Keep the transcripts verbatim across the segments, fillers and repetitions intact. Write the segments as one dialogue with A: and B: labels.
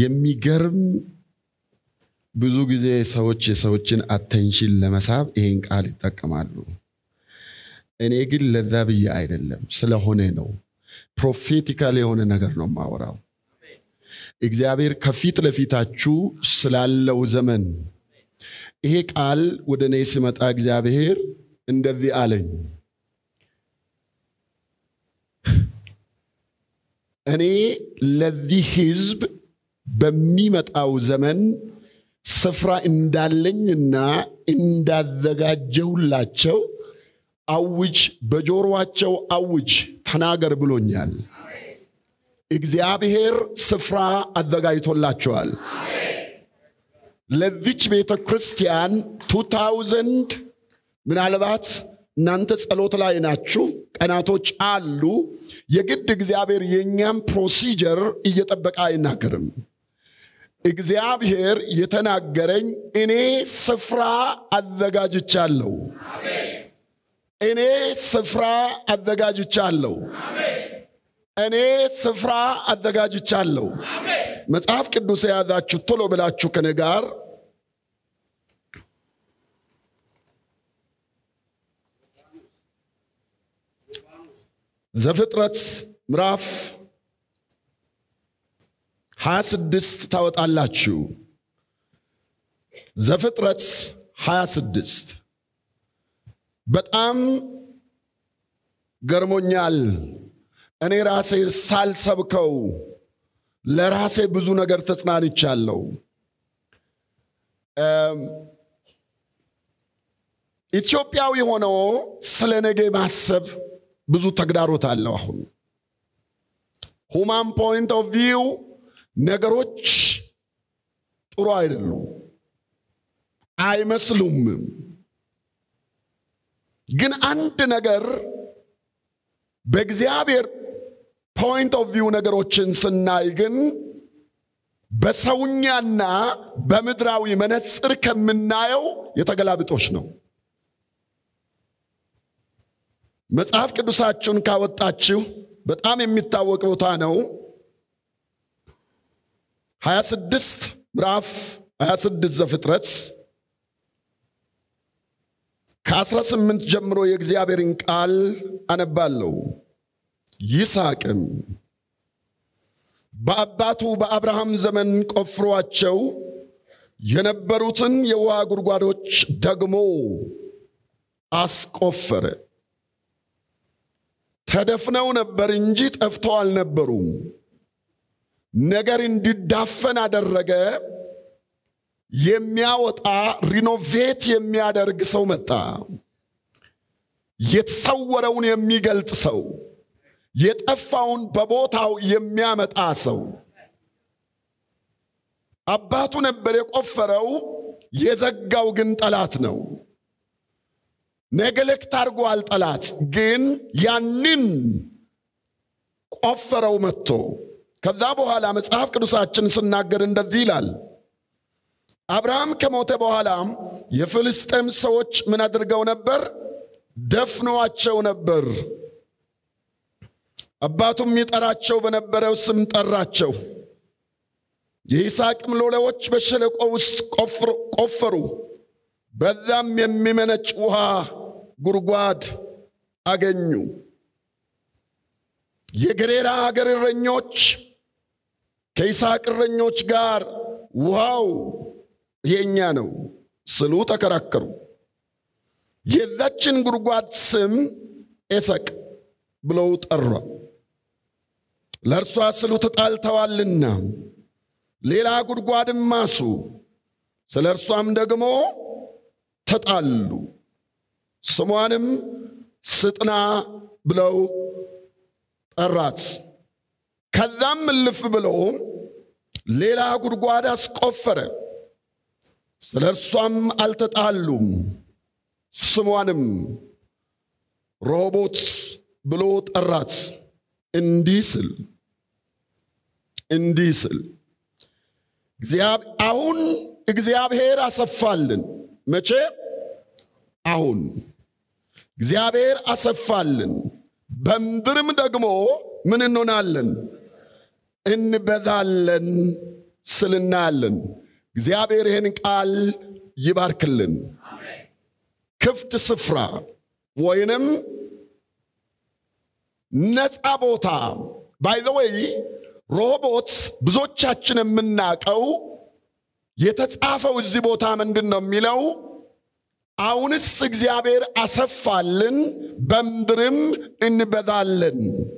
A: የሚገርም ብዙ ጊዜ ሰዎች የሰዎችን አቴንሽን ለመሳብ ይሄን ቃል ይጠቀማሉ እኔ ግን ለዛ ብዬ አይደለም ስለሆነ ነው ፕሮፌቲካል የሆነ ነገር ነው ማወራው እግዚአብሔር ከፊት ለፊታችሁ ስላለው ዘመን ይሄ ቃል ወደኔ ሲመጣ እግዚአብሔር እንደዚህ አለኝ እኔ ለዚህ ህዝብ በሚመጣው ዘመን ስፍራ እንዳለኝና እንዳዘጋጀሁላቸው አውጅ በጆሮአቸው አውጅ ተናገር ብሎኛል እግዚአብሔር ስፍራ አዘጋጅቶላቸዋል ለዚች ቤተክርስቲያን ሁለት ሺህ ምናልባት እናንተ ጸሎት ላይ ናችሁ ቀናቶች አሉ የግድ እግዚአብሔር የኛም ፕሮሲጀር እየተጠበቀ አይናገርም እግዚአብሔር የተናገረኝ እኔ ስፍራ አዘጋጅቻለሁ አሜን እኔ ስፍራ አዘጋጅቻለሁ አሜን እኔ ስፍራ አዘጋጅቻለሁ አሜን መጽሐፍ ቅዱስ ያዛችሁ ቶሎ ብላችሁ ከኔ ጋር ዘፍጥረት ምዕራፍ ሃያ ስድስት ታወጣላችሁ ዘፍጥረት ሃያ ስድስት በጣም ገርሞኛል እኔ ራሴ ሳልሰብከው ለራሴ ብዙ ነገር ተጽናንቻለሁ ኢትዮጵያዊ ሆኖ ስለ ነገ ማሰብ ብዙ ተግዳሮት አለው አሁን ሁማን ፖይንት ኦፍ ቪው ነገሮች ጥሩ አይደሉም አይመስሉም ግን አንድ ነገር በእግዚአብሔር ፖይንት ኦፍ ቪው ነገሮችን ስናይ ግን በሰውኛና በምድራዊ መነጽር ከምናየው የተገላብጦሽ ነው መጽሐፍ ቅዱሳችሁን ካወጣችሁ በጣም የሚታወቅ ቦታ ነው ሃያ ስድስት ምዕራፍ ሃያ ስድስት ዘፍጥረት ከአስራ ስምንት ጀምሮ የእግዚአብሔርን ቃል አነባለሁ ይስሐቅም በአባቱ በአብርሃም ዘመን ቆፍሯቸው የነበሩትን የውሃ ጉድጓዶች ደግሞ አስቆፈረ ተደፍነው ነበር እንጂ ጠፍተው አልነበሩም ነገር እንዲዳፈን አደረገ የሚያወጣ ሪኖቬት የሚያደርግ ሰው መጣ የተሰወረውን የሚገልጥ ሰው የጠፋውን በቦታው የሚያመጣ ሰው አባቱ ነበር የቆፈረው የዘጋው ግን ጠላት ነው ነግለክት አርጓል ጠላት ግን ያንን ቆፈረው መጥቶ ከዛ በኋላ መጽሐፍ ቅዱሳችን ስናገር እንደዚህ ይላል አብርሃም ከሞተ በኋላ የፍልስጤም ሰዎች ምን አድርገው ነበር ደፍነዋቸው ነበር አባቱም ይጠራቸው በነበረው ስም ጠራቸው የይስሐቅም ሎሌዎች በሸለቆ ውስጥ ቆፈሩ በዛም የሚመነጭ ውሃ ጉድጓድ አገኙ የገሬራ አገር እረኞች ከይስሐቅ እረኞች ጋር ውሃው የኛ ነው ስሉ ተከራከሩ የዛችን ጉድጓድ ስም ኤሰቅ ብለው ጠራ ለእርሷ ስሉ ተጣልተዋልና ሌላ ጉድጓድም ማሱ ስለ እርሷም ደግሞ ተጣሉ ስሟንም ስጥና ብለው ጠራት ከዛም ልፍ ብለው ሌላ ጉድጓድ አስቆፈረ ስለ እርሷም አልተጣሉም ስሟንም ሮቦት ብሎ ጠራት እንዲህ ስል እንዲህ ስል አሁን እግዚአብሔር አሰፋልን መቼ አሁን እግዚአብሔር አሰፋልን በምድርም ደግሞ ምን እንሆናለን እንበዛለን ሲያበስልና ያለን እግዚአብሔር ይህን ቃል ይባርክልን አሜን ክፍት ስፍራ ወይንም ነፃ ቦታ by the way ሮሆቦት ብዙዎቻችን የምናቀው የተጻፈው እዚህ ቦታ ምንድነው የሚለው አሁንስ እግዚአብሔር አሰፋልን በምድርም እንበዛለን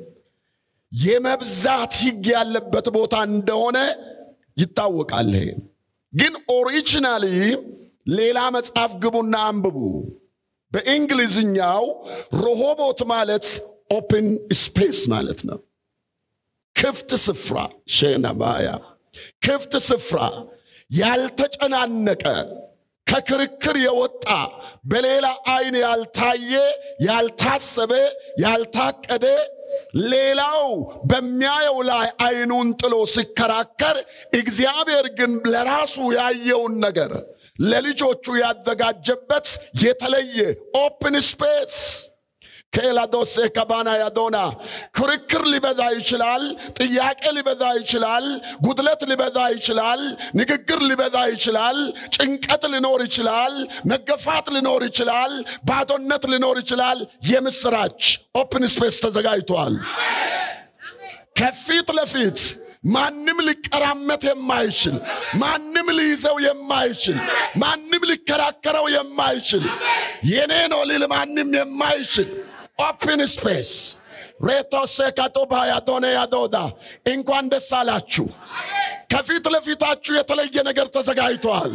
A: የመብዛት ሕግ ያለበት ቦታ እንደሆነ ይታወቃል ግን ኦሪጂናሊ ሌላ መጽሐፍ ግቡና አንብቡ በእንግሊዝኛው ሮሆቦት ማለት open space ማለት ነው ክፍት ስፍራ ሸናባያ ክፍት ስፍራ ያልተጨናነቀ ከክርክር የወጣ በሌላ አይን ያልታየ ያልታሰበ ያልታቀደ ሌላው በሚያየው ላይ አይኑን ጥሎ ሲከራከር እግዚአብሔር ግን ለራሱ ያየውን ነገር ለልጆቹ ያዘጋጀበት የተለየ open space ከላዶስ ከባና ያዶና ክርክር ሊበዛ ይችላል ጥያቄ ሊበዛ ይችላል ጉድለት ሊበዛ ይችላል ንግግር ሊበዛ ይችላል ጭንቀት ሊኖር ይችላል መገፋት ሊኖር ይችላል ባዶነት ሊኖር ይችላል የምስራች ኦፕን ስፔስ ተዘጋጅቷል ከፊት ለፊት ማንንም ሊቀራመት የማይችል ማንንም ሊይዘው የማይችል ማንንም ሊከራከረው የማይችል የኔ ነው ሊል ማንንም የማይችል open space reto sekato baya done yadoda እንኳን ደስ አላችሁ ከፊት ለፊታችሁ የተለየ ነገር ተዘጋጅቷል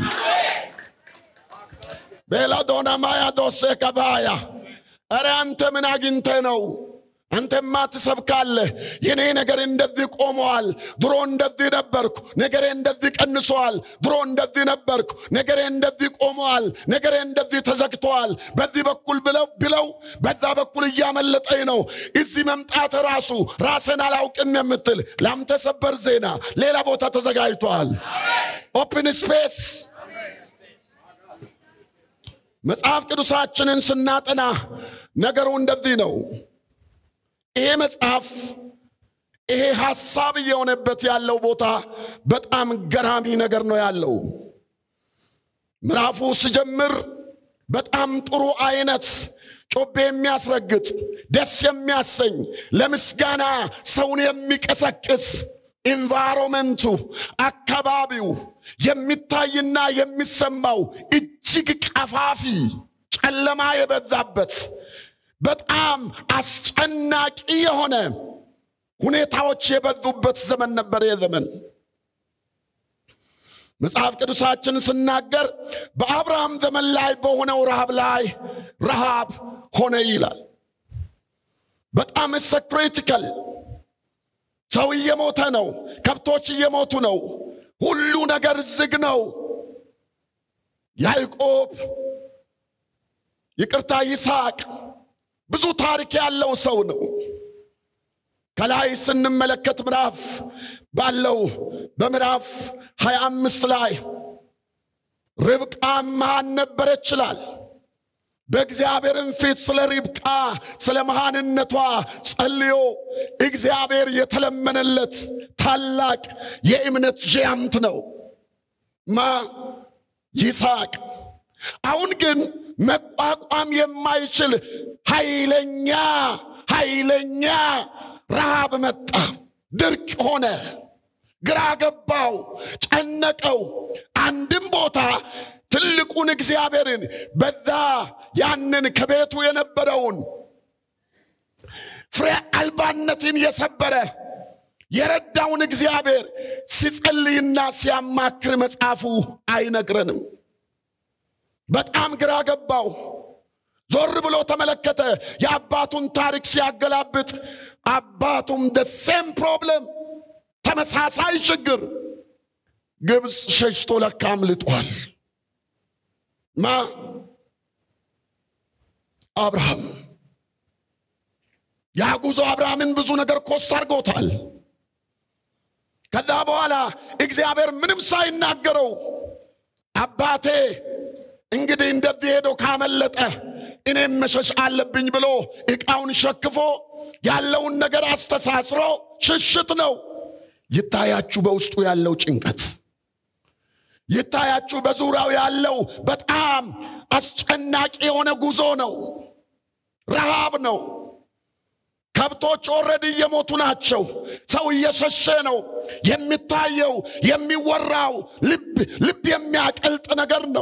A: በላዶና ማያ ዶሴ ከባያ አረ አንተ ምን አግኝተ ነው አንተማ ትሰብካለህ የኔ ነገር እንደዚህ ቆመዋል ድሮ እንደዚህ ነበርኩ ነገሬ እንደዚህ ቀንሷል ድሮ እንደዚህ ነበርኩ ነገሬ እንደዚህ ቆመዋል ነገሬ እንደዚህ ተዘግቷል በዚህ በኩል ብለው ብለው በዛ በኩል ያመለጠኝ ነው እዚህ መምጣት ራሱ ራስን አላውቅም የምትል ላንተ ሰበር ዜና ሌላ ቦታ ተዘጋጅቷል ኦፕን ስፔስ መጽሐፍ ቅዱሳችንን ስናጠና ነገሩ እንደዚህ ነው ይሄ መጽሐፍ ይሄ ሐሳብ የሆነበት ያለው ቦታ በጣም ገራሚ ነገር ነው ያለው ምዕራፉ ሲጀምር በጣም ጥሩ አይነት ጮቤ የሚያስረግጥ ደስ የሚያሰኝ ለምስጋና ሰውን የሚቀሰቅስ ኢንቫይሮመንቱ አካባቢው የሚታይና የሚሰማው እጅግ ቀፋፊ ጨለማ የበዛበት በጣም አስጨናቂ የሆነ ሁኔታዎች የበዙበት ዘመን ነበር የዘመን መጽሐፍ ቅዱሳችን ሲናገር በአብርሃም ዘመን ላይ በሆነው ረሃብ ላይ ረሃብ ሆነ ይላል በጣም ክሪቲካል ሰው እየሞተ ነው ከብቶች እየሞቱ ነው ሁሉ ነገር ዝግ ነው ያዕቆብ ይቅርታ ይስሐቅ ብዙ ታሪክ ያለው ሰው ነው ከላይ ስንመለከት ምዕራፍ ባለው በምዕራፍ ሃያ አምስት ላይ ርብቃ ማን ነበረች ይላል በእግዚአብሔርን ፊት ስለ ርብቃ ስለ መሃንነቷ ጸልዮ እግዚአብሔር የተለመነለት ታላቅ የእምነት ጂያንት ነው ማ ይስሐቅ አሁን ግን መቋቋም የማይችል ኃይለኛ ኃይለኛ ረሃብ መጣ ድርቅ ሆነ ግራ ገባው ጨነቀው አንድም ቦታ ትልቁን እግዚአብሔርን በዛ ያንን ከቤቱ የነበረውን ፍሬ አልባነትን የሰበረ የረዳውን እግዚአብሔር ሲጸልይና ሲያማክር መጽሐፉ አይነግረንም በጣም ግራ ገባው ዞር ብሎ ተመለከተ የአባቱን ታሪክ ሲያገላብጥ አባቱም the same problem ተመሳሳይ ችግር ግብጽ ሸሽቶ ለካም ልጧል ማ አብርሃም ያጉዞ አብርሃምን ብዙ ነገር ኮስት አድርጎታል ከዛ በኋላ እግዚአብሔር ምንም ሳይናገረው አባቴ እንግዲህ እንደዚህ ሄዶ ካመለጠ እኔም መሸሽ አለብኝ ብሎ እቃውን ሸክፎ ያለውን ነገር አስተሳስሮ ሽሽት ነው ይታያችሁ በውስጡ ያለው ጭንቀት ይታያችሁ በዙሪያው ያለው በጣም አስጨናቂ የሆነ ጉዞ ነው ረሃብ ነው ከብቶች ኦሬዲ እየሞቱ ናቸው ሰው እየሸሸ ነው የሚታየው የሚወራው ልብ ልብ የሚያቀልጥ ነገር ነው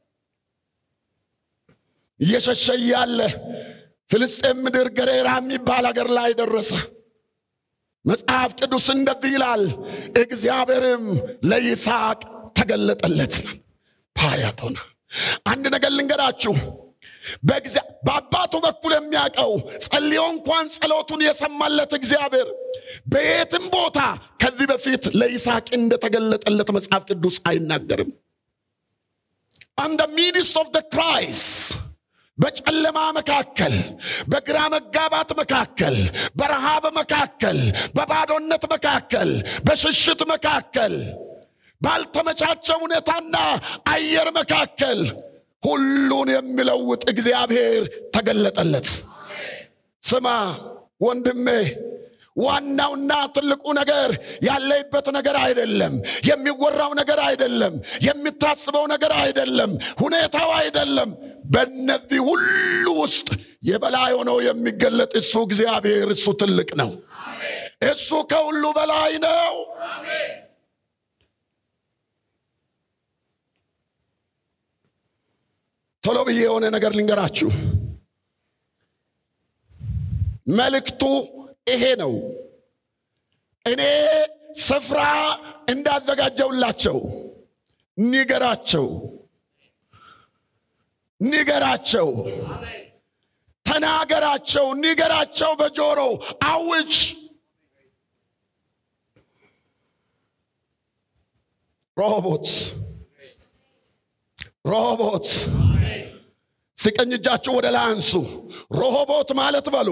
A: እየሸሸ ያለ ፍልስጤም ምድር ገሬራ የሚባል ሀገር ላይ ደረሰ መጽሐፍ ቅዱስ እንደዚህ ይላል እግዚአብሔርም ለይስሐቅ ተገለጠለት ፓያቶና አንድ ነገር ልንገራችሁ በአባቱ በኩል የሚያቀው ጸልዮ እንኳን ጸሎቱን የሰማለት እግዚአብሔር በየትም ቦታ ከዚህ በፊት ለይስሐቅ እንደተገለጠለት መጽሐፍ ቅዱስ አይናገርም on the midst of the Christ በጨለማ መካከል በግራ መጋባት መካከል በረሃብ መካከል በባዶነት መካከል በሽሽት መካከል ባልተመቻቸ ሁኔታና አየር መካከል ሁሉን የሚለውጥ እግዚአብሔር ተገለጠለት ስማ ወንድሜ ዋናውና ትልቁ ነገር ያለይበት ነገር አይደለም የሚወራው ነገር አይደለም የሚታስበው ነገር አይደለም ሁኔታው አይደለም በእነዚህ ሁሉ ውስጥ የበላይ ሆኖ የሚገለጥ እሱ እግዚአብሔር እሱ ትልቅ ነው እሱ ከሁሉ በላይ ነው አሜን ቶሎ ብዬ የሆነ ነገር ልንገራችሁ መልእክቱ ይሄ ነው እኔ ስፍራ እንዳዘጋጀውላቸው ንገራቸው ንገራቸው ተናገራቸው ንገራቸው በጆሮ አውጅ ሮቦት ሮቦት ሲቀኝ እጃችሁ ወደ ላይ አንሱ ሮቦት ማለት በሉ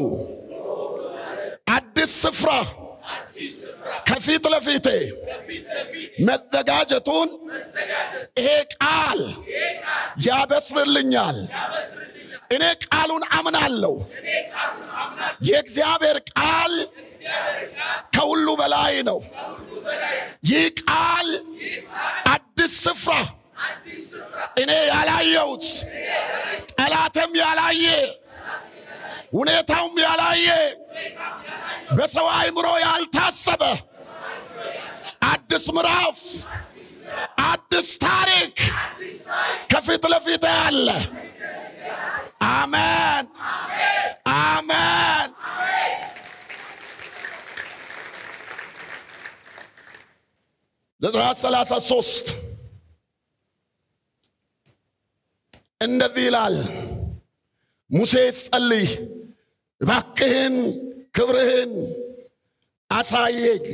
A: አዲስ ስፍራ ከፊት ለፊቴ መዘጋጀቱን ይሄ ቃል ያበስርልኛል እኔ ቃሉን አምናለሁ የእግዚአብሔር ቃል ከሁሉ በላይ ነው ይህ ቃል አዲስ ስፍራ እኔ ያላየሁት ጠላትም ያላየ ሁኔታውም ያላየ በሰው አእምሮ ያልታሰበ አዲስ ምዕራፍ አዲስ ታሪክ ከፊት ለፊት ያለ አሜን አሜን ዘጸአት ሰላሳ ሶስት እንደዚህ ይላል ሙሴ ጸልይ እባክህን ክብርህን አሳየኝ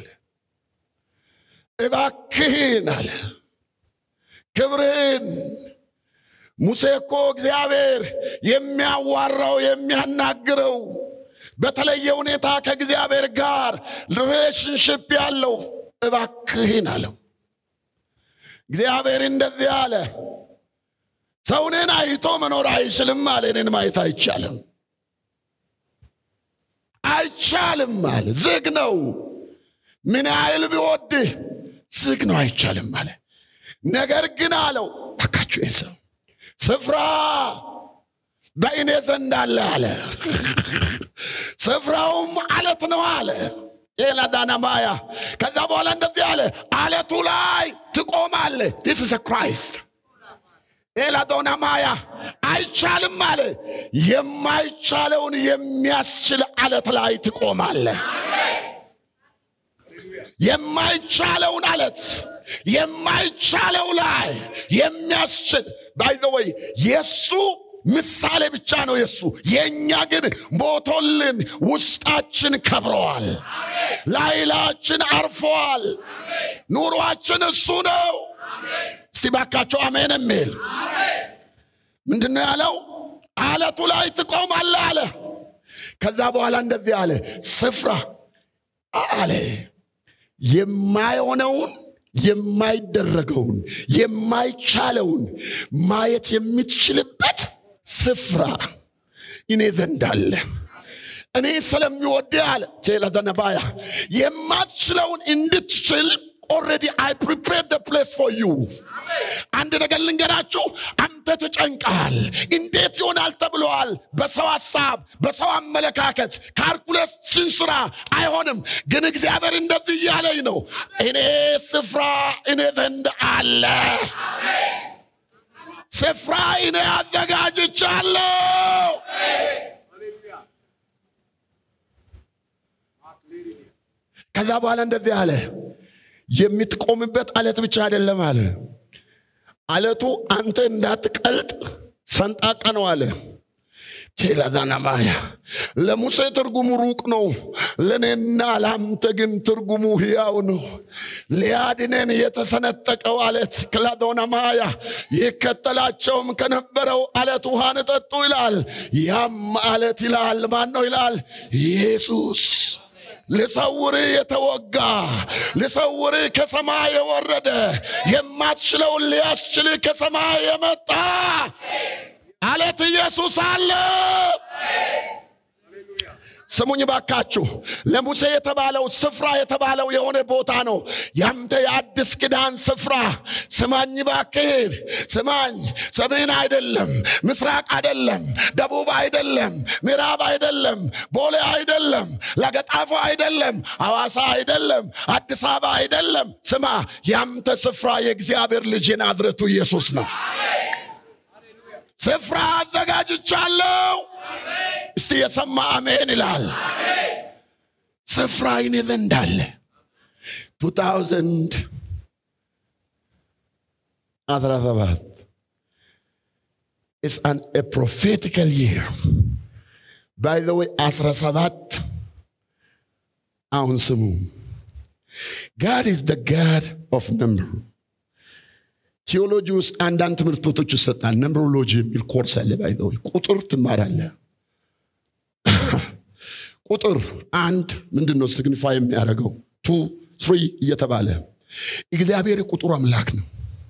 A: እባክህን አለ ክብርህን ሙሴ እኮ እግዚአብሔር የሚያዋራው የሚያናግረው በተለየ ሁኔታ ከእግዚአብሔር ጋር ሪሌሽንሺፕ ያለው እባክህን አለው እግዚአብሔር እንደዚህ አለ ሰውነን አይቶ መኖር አይችልም አለ እኔን ማየት አይቻልም አይቻልም አለ ዝግ ነው ምን ያህል ቢወድ ዝግ ነው አይቻልም አለ ነገር ግን አለው አካቹ እሰው ስፍራ በእኔ ዘንድ አለ አለ ስፍራውም አለት ነው አለ ኤላዳና ማያ ከዛ በኋላ እንደዚህ አለ አለቱ ላይ ትቆማለህ this is a Christ ኤላዶና ማያ አይቻልም አለ የማይቻለውን የሚያስችል አለት ላይ ትቆማለህ የማይቻለውን አለት የማይቻለው ላይ የሚያስችል by the way የሱ ምሳሌ ብቻ ነው የሱ የኛ ግን ሞቶልን ውስጣችን ከብሯል ላይላችን አርፏል ኑሯችን እሱ ነው እስቲ ባካቸው አሜን እንበል ምንድነው ያለው አለቱ ላይ ትቆማለህ አለ ከዛ በኋላ እንደዚህ አለ ስፍራ አለ የማይሆነውን የማይደረገውን የማይቻለውን ማየት የምትችልበት ስፍራ እኔ ዘንድ አለ እኔ ስለሚወድ አለ ጀላዘነባያ የማትችለውን እንድትችል already I prepared the place for you አንድ ነገር ልንገራችሁ አንተ ተጨንቃል እንዴት ይሆናል ተብሏል በሰው ሐሳብ በሰው አመለካከት ካልኩሌሽን ስራ አይሆንም ግን እግዚአብሔር እንደዚህ ያለኝ ነው እኔ ስፍራ እኔ ዘንድ አለ ስፍራ እኔ አዘጋጅቻለሁ ከዛ በኋላ እንደዚህ አለ የምትቆምበት አለት ብቻ አይደለም አለ አለቱ አንተ እንዳትቀልጥ ሰንጣቃ ነው አለ ኬላዛና ማያ ለሙሴ ትርጉሙ ሩቅ ነው ለኔና ላንተ ግን ትርጉሙ ሕያው ነው ሊያድነን የተሰነጠቀው አለት ክላዶና ማያ ይከተላቸውም ከነበረው አለት ውሃን ጠጡ ይላል ያም አለት ይላል ማን ነው ይላል ኢየሱስ ለሰውር የተወጋ ለሰውር ከሰማይ የወረደ የማትችለው ሊያስችል ከሰማይ የመጣ አለት ኢየሱስ አለ ስሙኝ ባካችሁ ለሙሴ የተባለው ስፍራ የተባለው የሆነ ቦታ ነው ያንተ የአዲስ ኪዳን ስፍራ ስማኝ ባክህ ስማኝ ሰሜን አይደለም ምስራቅ አይደለም ደቡብ አይደለም ምዕራብ አይደለም ቦሌ አይደለም ለገጣፎ አይደለም አዋሳ አይደለም አዲስ አበባ አይደለም ስማ ያንተ ስፍራ የእግዚአብሔር ልጅ ናዝሬቱ ኢየሱስ ነው ስፍራ አዘጋጅቻለሁ እስቲ የሰማ አሜን ይላል ስፍራ እኔ ዘንድ አለ two thousand is an a prophetical year by the way asra sabat አሁን ስሙ God is the God of number ቴዎሎጂ ውስጥ አንዳንድ ትምህርት ቤቶች ይሰጣል ነምበሮሎጂ የሚል ኮርስ አለ ባይዘው ቁጥር ትማራለህ ቁጥር አንድ ምንድነው ሲግኒፋይ የሚያደርገው two three እየተባለ እግዚአብሔር ቁጥር አምላክ ነው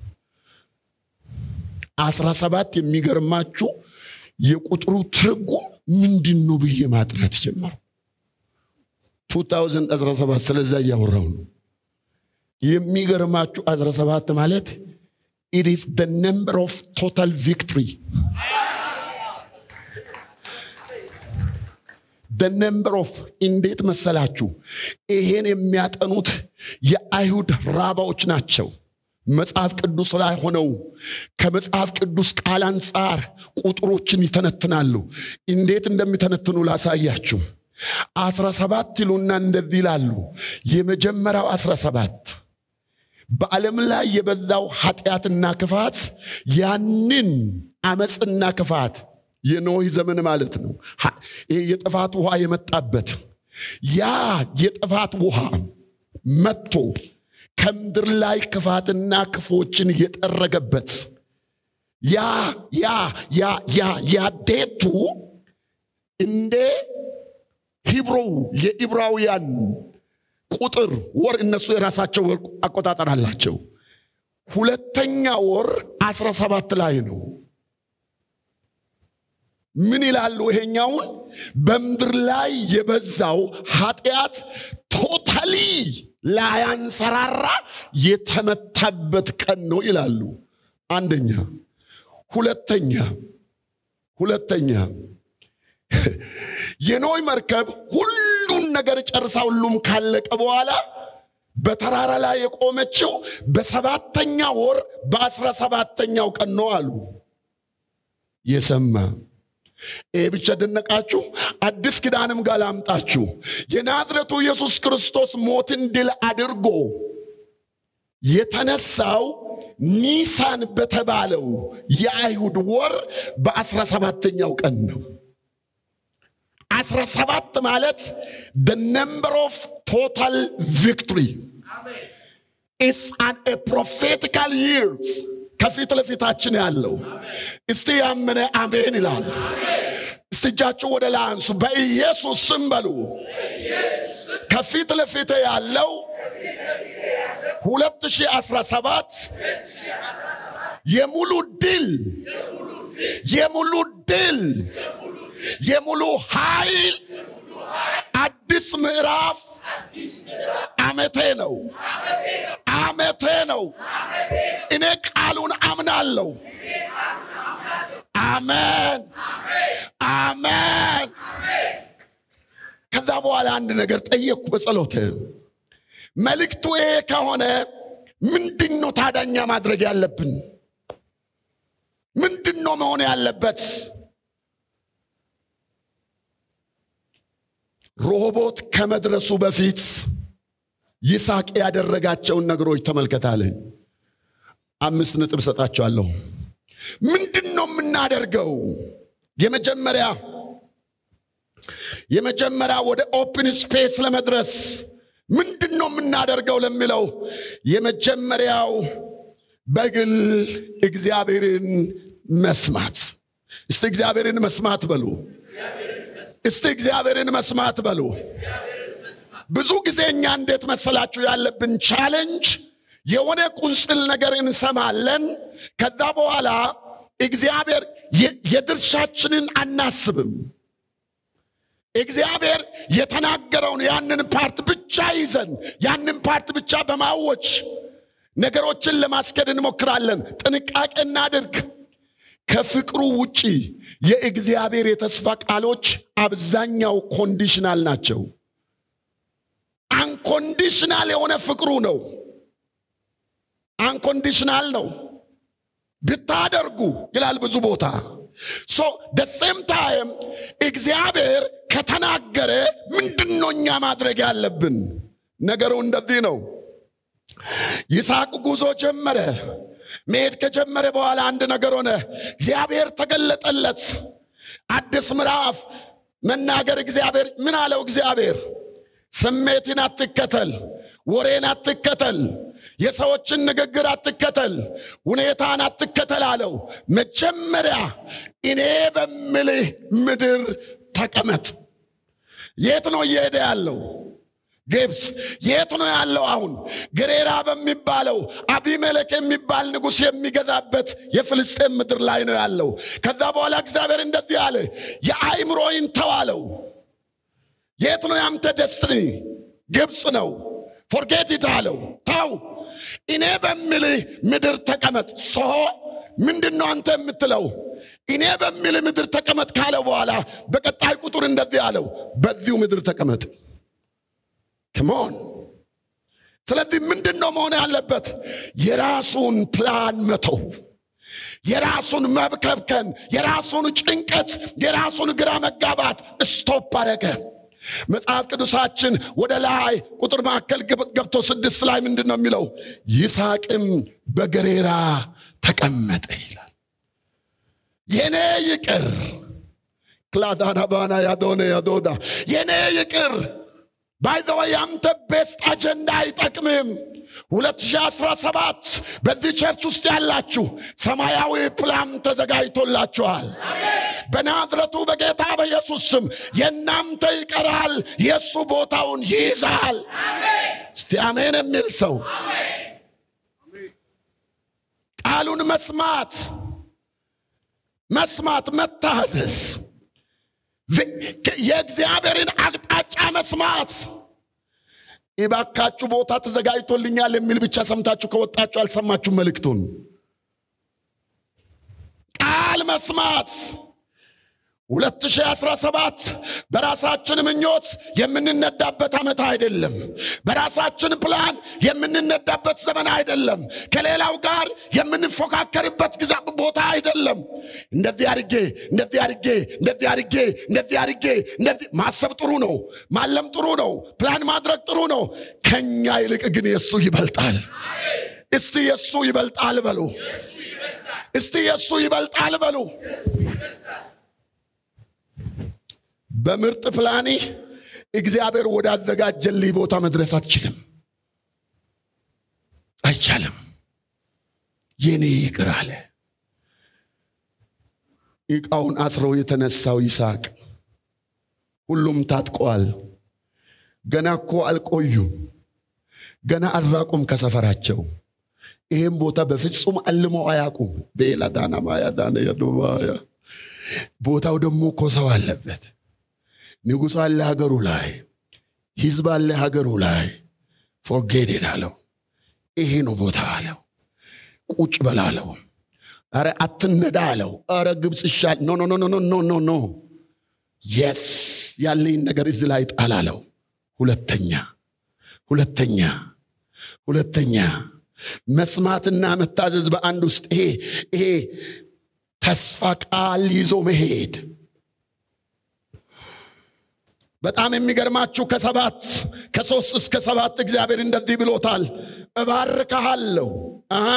A: አስራ ሰባት የሚገርማችሁ የቁጥሩ ትርጉም ምንድነው ብዬ ማጥናት ጀመርኩ two thousand seventeen ስለዛ ያወራው ነው የሚገርማችሁ አስራ ሰባት ማለት it is the number of total victory the number of እንዴት መሰላችሁ ይሄን የሚያጠኑት የአይሁድ ራባዎች ናቸው መጽሐፍ ቅዱስ ላይ ሆነው ከመጽሐፍ ቅዱስ ቃል አንፃር ቁጥሮችን ይተነትናሉ እንዴት እንደሚተነትኑ ላሳያችሁ አስራ ሰባት ይሉና እንደዚህ ይላሉ የመጀመሪያው አስራ ሰባት በዓለም ላይ የበዛው ኃጢያትና ክፋት ያንን አመጽና ክፋት የኖህ ዘመን ማለት ነው ይሄ የጥፋት ውሃ የመጣበት ያ የጥፋት ውሃ መጥቶ ከምድር ላይ ክፋትና ክፎችን የጠረገበት ያ ያ ያ ያ ያ ዴቱ እንደ ሂብሩ የኢብራውያን ቁጥር ወር እነሱ የራሳቸው አቆጣጠር አላቸው ሁለተኛ ወር አስራ ሰባት ላይ ነው ምን ይላሉ ይሄኛውን በምድር ላይ የበዛው ኃጢያት ቶታሊ ላያንሰራራ የተመታበት ቀን ነው ይላሉ አንደኛ ሁለተኛ ሁለተኛ የኖህ መርከብ ሁሉን ነገር ጨርሳ ሁሉም ካለቀ በኋላ በተራራ ላይ የቆመችው በሰባተኛ ወር በአስራ ሰባተኛው ቀን ነው አሉ የሰማ ኤ ብቻ ደነቃችሁ አዲስ ኪዳንም ጋር አምጣችሁ የናዝሬቱ ኢየሱስ ክርስቶስ ሞትን ድል አድርጎ የተነሳው ኒሳን በተባለው የአይሁድ ወር በአስራ ሰባተኛው ቀን ነው አስራ ሰባት ማለት the number of total victory amen is an a prophetical years ከፊት ለፊታችን ያለው እስቲ ያመነ አሜን ይላል እስቲጃችሁ ወደ ላንሱ በኢየሱስ ስም በሉ ከፊት ለፊት ያለው ሁለት ሺህ አስራ ሰባት የሙሉ ድል የሙሉ ድል የሙሉ ኃይል አዲስ ምዕራፍ አመቴ ነው አመቴ ነው እኔ ቃሉን አምናለሁ አሜን አሜን ከዛ በኋላ አንድ ነገር ጠየቅኩ በጸሎት መልእክቱ ይሄ ከሆነ ምንድነው ታዳኛ ማድረግ ያለብን ምንድነው መሆን ያለበት ሮቦት ከመድረሱ በፊት ይስሐቅ ያደረጋቸውን ነገሮች ተመልከታለህ አምስት ነጥብ ሰጣቸዋለሁ ምንድነው ምናደርገው የመጀመሪያ የመጀመሪያ ወደ ኦፕን ስፔስ ለመድረስ ምንድነው ምናደርገው ለሚለው የመጀመሪያው በግል እግዚአብሔርን መስማት እስቲ እግዚአብሔርን መስማት በሉ እስቲ እግዚአብሔርን መስማት በሉ ብዙ ጊዜኛ እንዴት መሰላችሁ ያለብን ቻሌንጅ የሆነ ቁንጽል ነገር እንሰማለን ከዛ በኋላ እግዚአብሔር የድርሻችንን አናስብም እግዚአብሔር የተናገረውን ያንን ፓርት ብቻ ይዘን ያንን ፓርት ብቻ በማወጭ ነገሮችን ለማስከድ እንሞክራለን ጥንቃቄ እናድርግ ከፍቅሩ ውጪ የእግዚአብሔር የተስፋ ቃሎች አብዛኛው ኮንዲሽናል ናቸው አንኮንዲሽናል የሆነ ፍቅሩ ነው አንኮንዲሽናል ነው ብታደርጉ ይላል ብዙ ቦታ so the same time እግዚአብሔር ከተናገረ ምንድነው እኛ ማድረግ ያለብን ነገሩ እንደዚህ ነው ይስሐቅ ጉዞ ጀመረ መሄድ ከጀመረ በኋላ አንድ ነገር ሆነ እግዚአብሔር ተገለጠለት አዲስ ምዕራፍ መናገር እግዚአብሔር ምን አለው እግዚአብሔር ስሜትን አትከተል ወሬን አትከተል የሰዎችን ንግግር አትከተል ሁኔታን አትከተል አለው መጀመሪያ እኔ በምልህ ምድር ተቀመጥ የት ነው እየሄደ ያለው ግብጽ የት ነው ያለው አሁን ገሬራ በሚባለው አቢሜሌክ የሚባል ንጉስ የሚገዛበት የፍልስጤም ምድር ላይ ነው ያለው ከዛ በኋላ እግዚአብሔር እንደዚህ አለ የአይምሮይን ተዋለው የት ነው ያንተ ደስቲኒ ግብጽ ነው forget it አለው ታው እኔ በሚልህ ምድር ተቀመጥ ሶ ምንድነው አንተ የምትለው እኔ በሚልህ ምድር ተቀመጥ ካለ በኋላ በቀጣይ ቁጥር እንደዚህ አለው በዚሁ ምድር ተቀመጥ come on ስለዚህ ምንድነው መሆን ያለበት የራሱን ፕላን መተው የራሱን መብከብከን የራሱን ጭንቀት የራሱን ግራ መጋባት ስቶፕ አረገ መጽሐፍ ቅዱሳችን ወደ ላይ ቁጥር ማከል ገብቶ ስድስት ላይ ምንድነው የሚለው ይስሐቅም በገሬራ ተቀመጠ ይላል የኔ ይቅር ክላዳና ባና ያዶነ ያዶዳ የኔ ይቅር by the way አንተ ቤስት አጀንዳ አይጠቅምም ሁለት ሺህ አስራ ሰባት በዚህ ቸርች ውስጥ ያላችሁ ሰማያዊ ፕላን ተዘጋጅቶላችኋል አሜን በናዝሬቱ በጌታ በኢየሱስ ስም የናንተ ይቀራል ኢየሱስ ቦታውን ይይዛል አሜን እስቲ አሜን የሚል ሰው አሜን ቃሉን መስማት መስማት መታዘዝ የእግዚአብሔርን አቅጣጫ መስማት ይባካችሁ ቦታ ተዘጋጅቶልኛል የሚል ብቻ ሰምታችሁ ከወጣችሁ አልሰማችሁ መልእክቱን ቃል መስማት ሁለት ሺህ አስራ ሰባት በራሳችን ምኞት የምንነዳበት አመት አይደለም በራሳችን ፕላን የምንነዳበት ዘመን አይደለም ከሌላው ጋር የምንፎካከርበት ግዛ ቦታ አይደለም እንደዚህ አርጌ እንደዚህ አርጌ እንደዚህ አርጌ እንደዚህ አርጌ እንደዚህ ማሰብ ጥሩ ነው ማለም ጥሩ ነው ፕላን ማድረግ ጥሩ ነው ከኛ ይልቅ ግን ኢየሱስ ይበልጣል እስቲ ኢየሱስ ይበልጣል በሉ እስቲ ኢየሱስ ይበልጣል በሉ በምርጥ ፕላኒ እግዚአብሔር ወዳዘጋጀልኝ ቦታ መድረስ አትችልም አይቻልም የኔ ይቅር አለ ዕቃውን አስረው የተነሳው ይስሐቅ ሁሉም ታጥቋል ገና እኮ አልቆዩም ገና አልራቁም ከሰፈራቸው ይሄን ቦታ በፍጹም አልመው አያቁም በኤላዳና ማያዳና ያዱባያ ቦታው ደግሞ ኮሰው አለበት ንጉስ አለ ሀገሩ ላይ ህዝብ አለ ሀገሩ ላይ forget it አለው ይሄ ነው ቦታ አለው ቁጭ በላለው አረ አትነዳለው አረ ግብጽ ይሻል ኖ ኖ ኖ ኖ ኖ ኖ ኖ yes ያለኝ ነገር እዚህ ላይ ጣላለው ሁለተኛ ሁለተኛ ሁለተኛ መስማትና መታዘዝ በአንድ ውስጥ ይሄ ይሄ ተስፋ ቃል ይዞ መሄድ በጣም የሚገርማችሁ ከሰባት ከሶስት እስከ ሰባት እግዚአብሔር እንደዚህ ብሎታል እባርካለሁ አሃ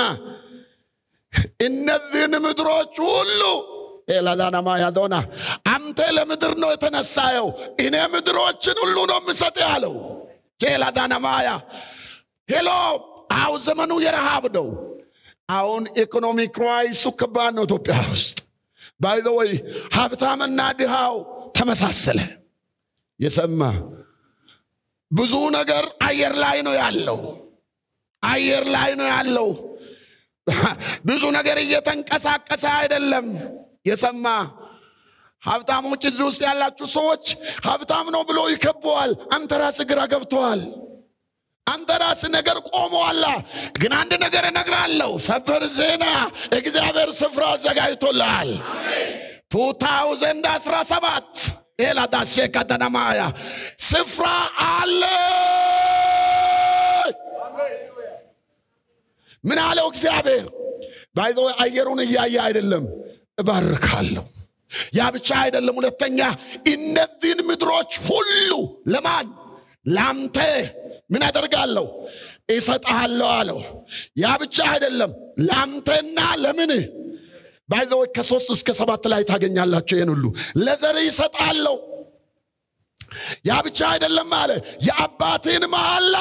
A: እነዚህን ምድሮች ሁሉ ኤላዳናማ ያዶና አንተ ለምድር ነው የተነሳየው እኔ ምድሮችን ሁሉ ነው የምሰጥ ያለው ኤላዳናማያ ሄሎ አው ዘመኑ የረሃብ ነው አሁን ኢኮኖሚክ ክራይሲስ ከባድ ነው ኢትዮጵያ ውስጥ ባይ ዘ ወይ ሀብታምና ድሃው ተመሳሰለ የሰማ ብዙ ነገር አየር ላይ ነው ያለው አየር ላይ ነው ያለው ብዙ ነገር እየተንቀሳቀሰ አይደለም የሰማ ሀብታሞች እዚህ ውስጥ ያላችሁ ሰዎች ሀብታም ነው ብሎ ይከበዋል አንተ ራስህ ግራ ገብቷል አንተ ራስህ ነገር ቆመዋል ግን አንድ ነገር እነግራለሁ ሰበር ዜና እግዚአብሔር ስፍራ አዘጋጅቶልሃል ሁለት ሺህ አስራ ሰባት ኤላዳሴ ከተናማያ ስፍራ አለ ምን አለው እግዚአብሔር ባይ ዘ ወይ አየሩን ያያ አይደለም እባርካለሁ ያ ብቻ አይደለም ሁለተኛ እነዚህን ምድሮች ሁሉ ለማን ላንተ ምን አደርጋለሁ እሰጣለሁ አለው ያ ብቻ አይደለም ላንተና ለምን ባይ ዘ ወይ ከሶስት እስከ ሰባት ላይ ታገኛላችሁ ይሄን ሁሉ ለዘር ይሰጣለሁ ያ ብቻ አይደለም አለ የአባቴን መሐላ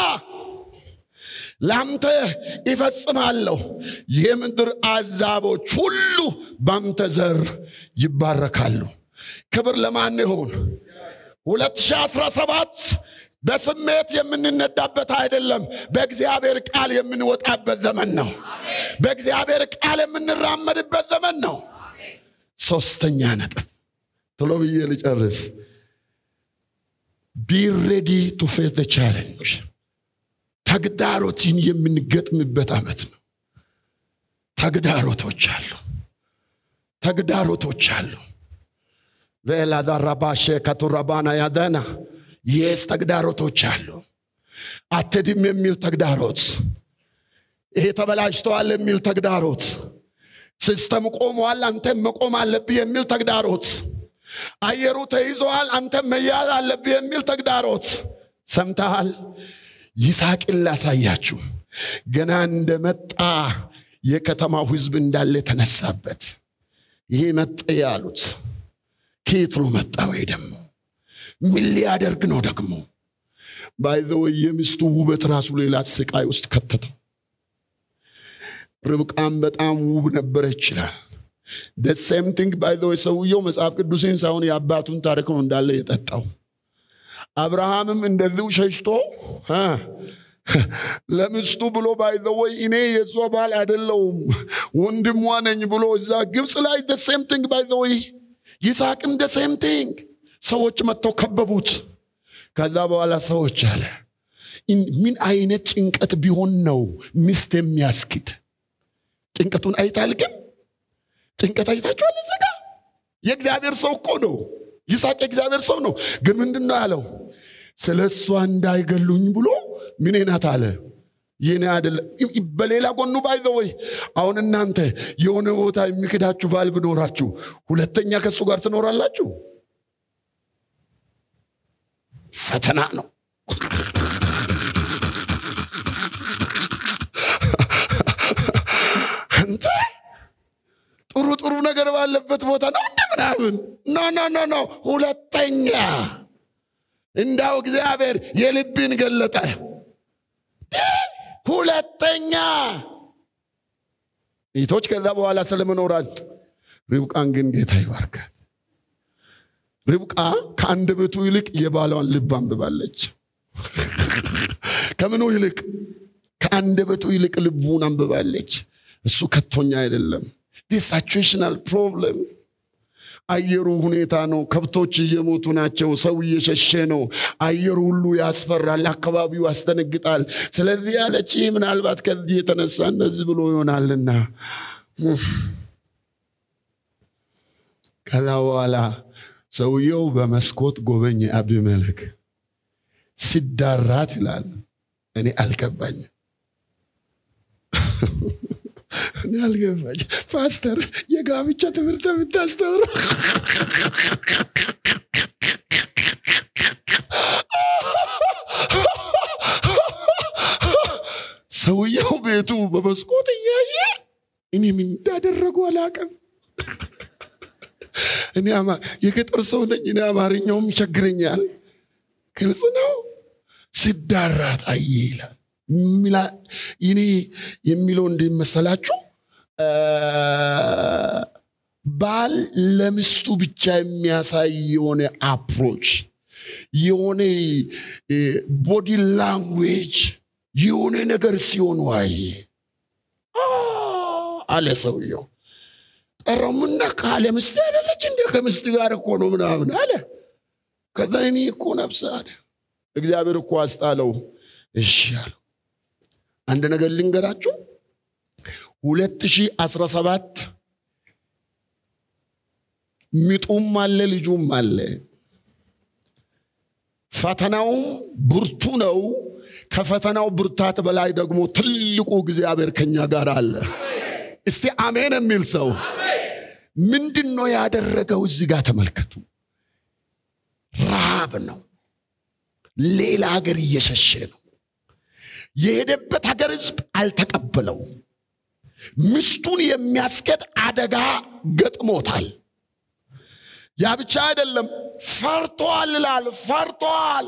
A: ላንተ ይፈጽማለሁ የምድር አዛቦች ሁሉ ባንተ ዘር ይባረካሉ ክብር ለማን ይሁን ሁለት ሺህ አስራ ሰባት በስሜት የምንነዳበት አይደለም በእግዚአብሔር ቃል የምንወጣበት ዘመን ነው በእግዚአብሔር ቃል የምንራመድበት ዘመን ነው ሶስተኛ ነጥብ ቶሎ ብዬ ልጨርስ be ready to face the challenge ተግዳሮትን የምንገጥምበት አመት ነው ተግዳሮቶች አሉ ተግዳሮቶች አሉ ቬላዳራባሼ ካቱራባና ያደና yes ተግዳሮቶች አሉ አትድም የሚል ተግዳሮት ይሄ ተበላሽቷል የሚል ተግዳሮት ሲስተም ቆሟል አንተ መቆም አለብህ የሚል ተግዳሮት አየሩ ተይዟል አንተ መያዝ አለብህ የሚል ተግዳሮት ሰምተሃል ይስሐቅን ላሳያችሁ ገና እንደመጣ የከተማው ህዝብ እንዳለ ተነሳበት ይሄ መጣ ያሉት ከየት ነው መጣው ይሄ ደግሞ ምን ሊያደርግ ነው ደግሞ ባይ ዘ ወይ የሚስቱ ውበት ራሱ ሌላ ስቃይ ውስጥ ከተተው ርብቃም በጣም ውብ ነበረች ይላል the same thing by the way ሰውየው መጽሐፍ ቅዱስን ሳይሆን ያባቱን ታሪክ ነው እንዳለ የጠጣው አብርሃምም እንደዚሁ ሸሽቶ ለሚስቱ ብሎ ባይ ዘ ወይ እኔ የሷ ባል አይደለሁም ወንድሟ ነኝ ብሎ እዛ ግብጽ ላይ the same thing by the way ይስሐቅም the same thing ሰዎች መጥተው ከበቡት ከዛ በኋላ ሰዎች አለ ምን አይነት ጭንቀት ቢሆን ነው ሚስት የሚያስክድ ጭንቀቱን አይታልከም ጭንቀት አይታችኋል እዘጋ የእግዚአብሔር ሰው እኮ ነው ይስሐቅ የእግዚአብሔር ሰው ነው ግን ምንድነው ያለው ስለሷ እንዳይገሉኝ ብሎ ምን ይናት አለ ይኔ አይደለ በሌላ ጎኑ ባይ ዘ ወይ አሁን እናንተ የሆነ ቦታ የሚከዳችሁ ባል ቢኖራችሁ ሁለተኛ ከሱ ጋር ትኖራላችሁ ፈተና ነው አንተ ጥሩ ጥሩ ነገር ባለበት ቦታ ነው እንደምናምን ኖ ኖ ኖ ኖ ሁለተኛ እንዳው እግዚአብሔር የልብን ገለጠ ሁለተኛ ይቶች ከዛ በኋላ ስለመኖራል ርብቃን ግን ጌታ ይባርካት ርብቃ ከአንደበቱ ይልቅ የባሏን ልብ አንብባለች ከምኑ ይልቅ ከአንደበቱ ይልቅ ልቡን አንብባለች እሱ ከቶኛ አይደለም this situational problem አየሩ ሁኔታ ነው ከብቶች እየሞቱ ናቸው ሰው እየሸሸ ነው አየሩ ሁሉ ያስፈራል አካባቢው ያስደነግጣል ስለዚህ ያለች ምናልባት ከዚህ የተነሳ እንደዚህ ብሎ ይሆናልና ከላዋላ ሰውየው በመስኮት ጎበኘ አቢሜሌክ ሲዳራት ይላል እኔ አልገባኝ እኔ አልገባኝ ፓስተር የጋብቻ ትምህርት ብታስተምር ሰውየው ቤቱ በመስኮት እያየ እኔ ምን እንዳደረጉ አላውቅም እኔ አማ የገጠር ሰው ነኝ እኔ አማርኛውም ይቸግረኛል ግልጽ ነው ሲዳራት አይይላል ሚላ ይኔ የሚለው እንደምሰላችሁ ባል ለሚስቱ ብቻ የሚያሳይ የሆነ አፕሮች የሆነ ቦዲ ላንጉዌጅ የሆነ ነገር ሲሆን ዋይ አለ ሰውየው ጠራውና ካለ ሚስት አይደለች እንደ ከሚስት ጋር እኮ ነው ምናምን አለ ከዛ እኔ እኮ ነፍስ አለ እግዚአብሔር እኮ አስጣለው እሺ አለ አንድ ነገር ልንገራችሁ ሁለት ሺህ አስራ ሰባት ሚጡም አለ ልጁም አለ ፈተናው ብርቱ ነው ከፈተናው ብርታት በላይ ደግሞ ትልቁ እግዚአብሔር ከኛ ጋር አለ እስቲ አሜን የሚል ሰው ምንድነው ያደረገው እዚህ ጋር ተመልከቱ ራብ ነው ሌላ ሀገር እየሸሸ ነው የሄደበት ሀገር ህዝብ አልተቀበለው ሚስቱን የሚያስከድ አደጋ ገጥሞታል ያ ብቻ አይደለም ፈርቷል ይላል ፈርቷል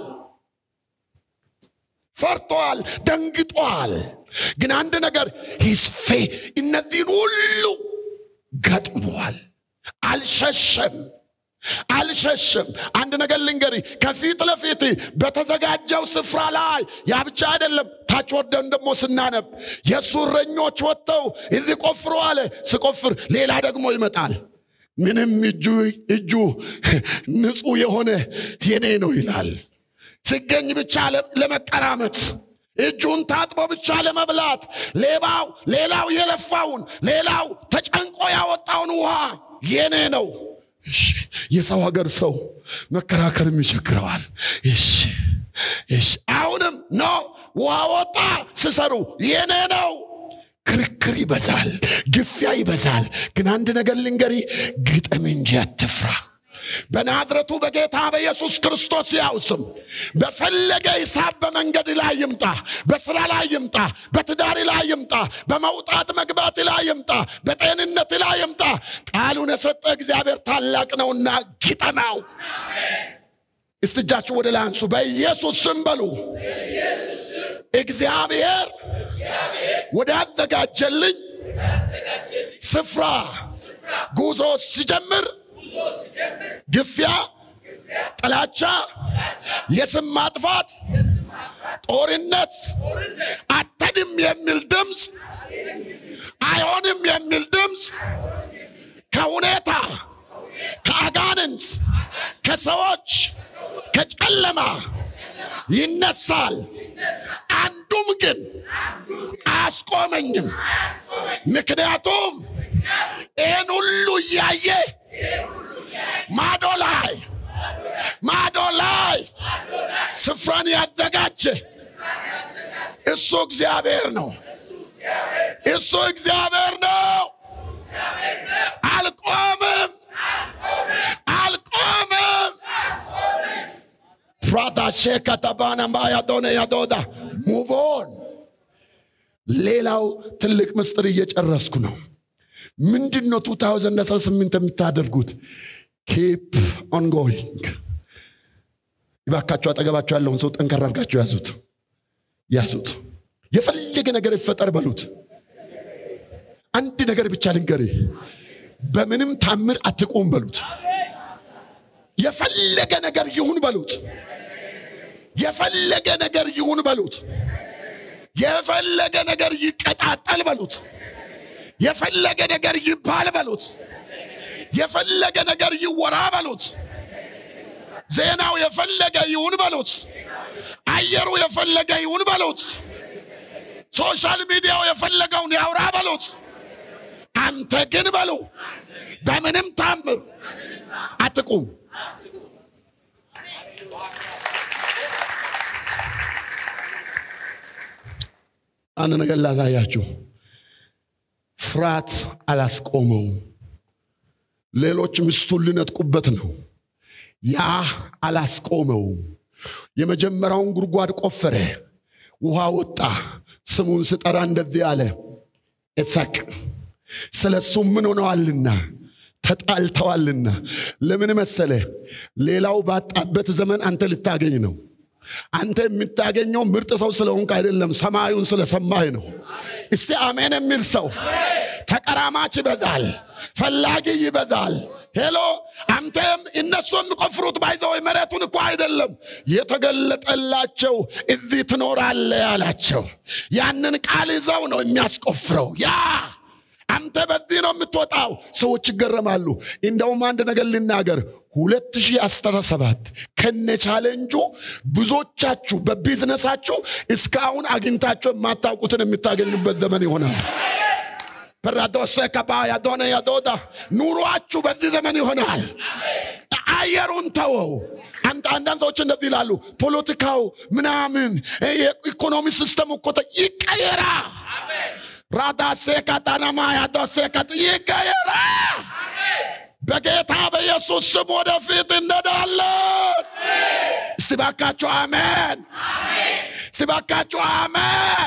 A: ፈርቷል ደንግጧል ግን አንድ ነገር his faith እነዚህን ሁሉ ገጥሟል አልሸሸም አልሸሸም አንድ ነገር ልንገሪ ከፊት ለፊት በተዘጋጀው ስፍራ ላይ ያ ብቻ አይደለም ታች ወደን ደሞ ስናነብ የሱረኞች ወጥተው እዚህ ቆፍሩ አለ ሲቆፍር ሌላ ደግሞ ይመጣል ምንም እጁ እጁ ንጹህ የሆነ የኔ ነው ይላል ሲገኝ ብቻ ለመቀራመት እጁን ታጥቦ ብቻ ለመብላት ሌባው ሌላው የለፋውን ሌላው ተጨንቆ ያወጣውን ውሃ የኔ ነው እሺ የሰው ሀገር ሰው መከራከርም ይቸግራል እሺ እሺ አሁንም ነው ውሃ ወጣ ሲሰሩ የኔ ነው ክርክር ይበዛል ግፊያ ይበዛል ግን አንድ ነገር ልንገሪ ግጥም እንጂ አትፍራ በናዝሬቱ በጌታ በኢየሱስ ክርስቶስ ያውስም በፈለገ ሂሳብ በመንገድ ላይ ይምጣ በስራ ላይ ይምጣ በትዳር ላይ ይምጣ በመውጣት መግባት ላይ ይምጣ በጤንነት ላይ ይምጣ ቃሉን የሰጠ እግዚአብሔር ታላቅ ነውና ግጠመው እስትጃችሁ ወደ ላይ አንሱ በኢየሱስ ስም በሉ እግዚአብሔር ወደ አዘጋጀልኝ ስፍራ ጉዞ ሲጀምር ግፊያ ጥላቻ የስም ማጥፋት ጦርነት አትድም የሚል ድምጽ አይሆንም የሚል ድምጽ ከሁኔታ ከአጋንንት ከሰዎች ከጨለማ ይነሳል አንዱም ግን አስቆመኝም ምክንያቱም ይህን ሁሉ ያየ ማዶ ላይ ማዶ ላይ ስፍራን ያዘጋጀ እሱ እግዚአብሔር ነው እሱ እግዚአብሔር ነው አልቆምም አልቆምም ፍራታ ሸከታባና ማያዶነ ያዶዳ move on ሌላው ትልቅ ምስጥር እየጨረስኩ ነው ምንድነው two thousand eighteen የምታደርጉት keep on going ይባካችሁ አጠገባችሁ ያለውን ሰው ጠንከር አድርጋችሁ ያዙት ያዙት የፈለገ ነገር ይፈጠር በሉት አንድ ነገር ብቻ ልንገሪ በምንም ታምር አትቆም በሉት የፈለገ ነገር ይሁን በሉት የፈለገ ነገር ይሁን በሉት የፈለገ ነገር ይቀጣጣል በሉት የፈለገ ነገር ይባል በሉት የፈለገ ነገር ይወራ በሉት ዜናው የፈለገ ይሁን በሉት አየሩ የፈለገ ይሁን በሉት ሶሻል ሚዲያው የፈለገውን ያውራ በሉት አንተ ግን በሉ በምንም ታምር አትቁም አንተ ነገር ላሳያችሁ ፍራት አላስቆመው ሌሎች ምስቱን ሊነጥቁበት ነው ያ አላስቆመው የመጀመሪያውን ጉድጓድ ቆፈረ ውሃ ወጣ ስሙን ስጠራ እንደዚህ አለ ኢሳቅ ስለሱ ምን ሆነዋልና ተጣልተዋልና ለምን መሰለ ሌላው ባጣበት ዘመን አንተ ልታገኝ ነው አንተ የምታገኘው ምርጥ ሰው ስለሆንክ አይደለም ሰማዩን ስለሰማህ ነው እስቲ አሜን የሚል ሰው ተቀራማች ይበዛል ፈላጊ ይበዛል ሄሎ አንተም እነሱም ቆፍሩት ባይዘው መሬቱን እኮ አይደለም የተገለጠላቸው እዚህ ትኖራለህ ያላቸው ያንን ቃል ይዘው ነው የሚያስቆፍረው ያ አንተ በዚህ ነው የምትወጣው ሰዎች ይገረማሉ እንደውም አንድ ነገር ልናገር ሁለት ሺህ አስራ ሰባት ከነ ቻሌንጁ ብዙዎቻችሁ በቢዝነሳችሁ እስካሁን አግኝታችሁ ማታውቁትን የምታገኙበት ዘመን ይሆናል በራዶሰ ከባያ ዶነ ያዶዳ ኑሯችሁ በዚህ ዘመን ይሆናል አየሩን ተወው አንተ አንዳንድ ሰዎች እንደዚህ ይላሉ ፖለቲካው ምናምን ኢኮኖሚ ሲስተም እኮ ይቀየራ ራዳሰ ካታናማ ያዶሰ ካት ይቀየራ በጌታ በኢየሱስ ስም ወደፊት እንሄዳለን ሲባካችሁ አሜን ሲባካችሁ አሜን